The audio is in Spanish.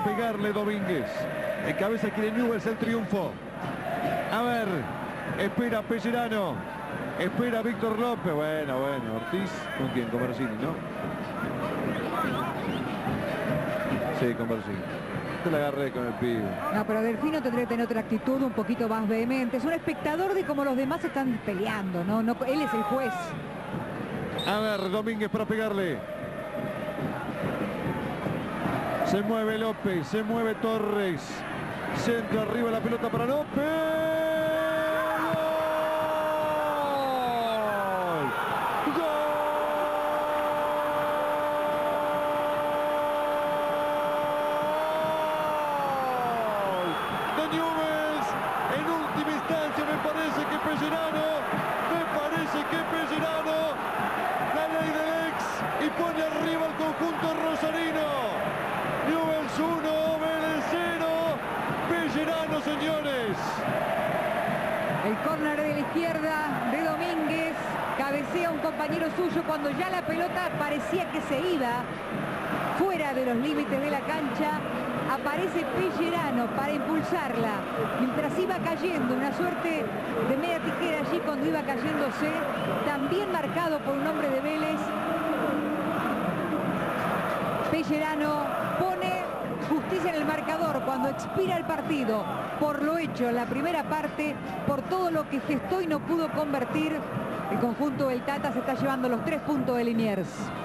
pegarle Domínguez. En cabeza quiere Newell's el triunfo. A ver, espera Pellerano. Espera Víctor López. Bueno, Ortiz. ¿Con quién? Con Barcini, ¿no? Sí, con Barcini. Te la agarré con el pibe. No, pero Delfino tendría que tener otra actitud un poquito más vehemente. Es un espectador de cómo los demás están peleando, ¿no? Él es el juez. A ver, Domínguez para pegarle. Se mueve López, se mueve Torres. Centro arriba la pelota para López. Y pone arriba el conjunto rosarino. Newell's 1, Vélez 0. Pellerano, señores. El córner de la izquierda de Domínguez. Cabecea un compañero suyo cuando ya la pelota parecía que se iba fuera de los límites de la cancha. Aparece Pellerano para impulsarla. Mientras iba cayendo, una suerte de media tijera allí cuando iba cayéndose. También marcado por un hombre de Vélez. Pellerano pone justicia en el marcador cuando expira el partido. Por lo hecho en la primera parte, por todo lo que gestó y no pudo convertir, el conjunto del Tata se está llevando los 3 puntos de Liniers.